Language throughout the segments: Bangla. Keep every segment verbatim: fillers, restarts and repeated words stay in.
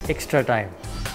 Extra time.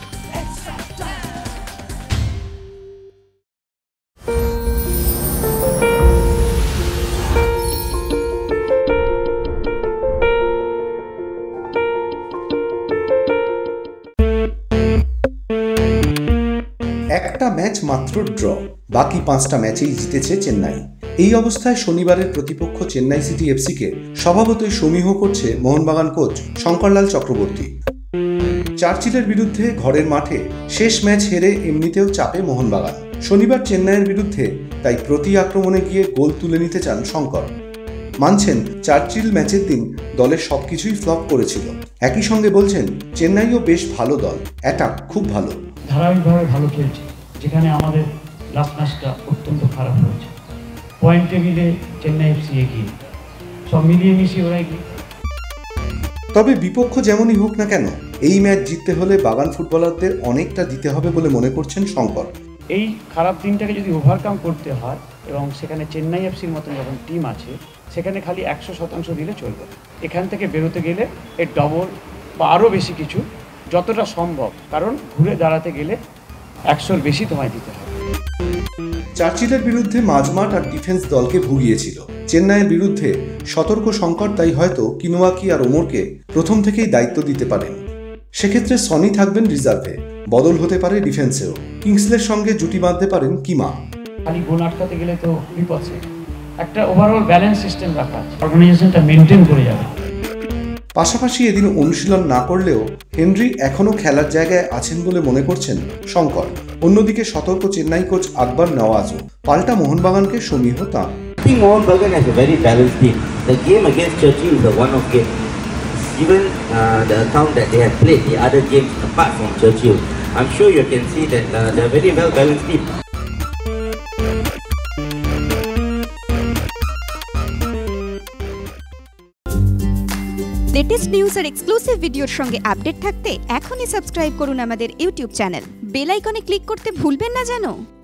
একটা ম্যাচ মাত্র ড্র, বাকি পাঁচটা ম্যাচেই জিতেছে চেন্নাই। এই অবস্থায় শনিবারের প্রতিপক্ষ চেন্নাই সিটি এফসিকে স্বভাবতই সমীহ করছে মোহনবাগান কোচ শঙ্করলাল চক্রবর্তী। চার্চিলের বিরুদ্ধে ঘরের মাঠে শেষ ম্যাচ হেরে এমনিতেও চাপে মোহনবাগান। শনিবার চেন্নাইয়ের বিরুদ্ধে তাই প্রতি আক্রমণে গিয়ে গোল তুলে নিতে চান শঙ্কর। মানছেন চার্চিল ম্যাচের দিন দলের সবকিছুই ফ্লপ করেছিল। একই সঙ্গে বলছেন চেন্নাইও বেশ ভালো দল, অ্যাটাক খুব ভালো, ধারাবাহিকভাবে ভালো খেলছে, যেখানে আমাদের লাস্ট ম্যাচটা অত্যন্ত খারাপ হয়েছে। পয়েন্ট টেবিলে চেন্নাই এফসি এগিয়ে, সব মিলিয়ে মিশিয়ে ওরা এগিয়ে। তবে বিপক্ষ যেমনই হোক না কেন এই ম্যাচ জিততে হলে বাগান ফুটবলারদের অনেকটা দিতে হবে বলে মনে করছেন শঙ্কর। এই খারাপ দিনটাকে যদি ওভারকাম করতে হয় এবং সেখানে চেন্নাই এফসির মতন যখন টিম আছে সেখানে খালি একশো শতাংশ দিলে চলবে। এখান থেকে বেরোতে গেলে এর ডবল বা আরও বেশি কিছু যতটা সম্ভব, কারণ ঘুরে দাঁড়াতে গেলে একশোর বেশি তোমায় দিতে হবে। চার্চিলের বিরুদ্ধে মাঝমাঠ আর ডিফেন্স দলকে ভুগিয়েছিল। চেন্নাইয়ের বিরুদ্ধে সতর্ক শঙ্কর, তাই হয়তো কিনোয়াকি আর ওমরকে প্রথম থেকেই দায়িত্ব দিতে পারেন। সেক্ষেত্রে সনি থাকবেন রিজার্ভে, বদল হতে পারে ডিফেন্সেও। কিংসলের সঙ্গে জুটি বাঁধতে পারেন কিমা। খালি গোল আটকাতে গেলে তো বিপদে, একটা ওভারঅল ব্যালেন্স সিস্টেম রাখা, অর্গানাইজেশনটা মেনটেন করে যাবে। পাশাপাশি এদিন অনুশীলন না করলেও হেনরি এখনও খেলার জায়গায় আছেন বলে মনে করছেন শঙ্কর। অন্যদিকে সতর্ক চেন্নাই কোচ আকবর নওয়াজও, পাল্টা মোহনবাগানকে সমীহ তাঁর। I think Mohanbagan has a very balanced team. The game against Churchill is a one-off game. Even uh, the account that they have played, the other games apart from Churchill, I'm sure you can see that uh, they're a very well-balanced team. Latest news আর এক্সক্লুসিভ ভিডিওর সঙ্গে আপডেট থাকতে এখনই সাবস্ক্রাইব করুন আমাদের YouTube channel. Bell icon click করতে ভুলবেন না যেন।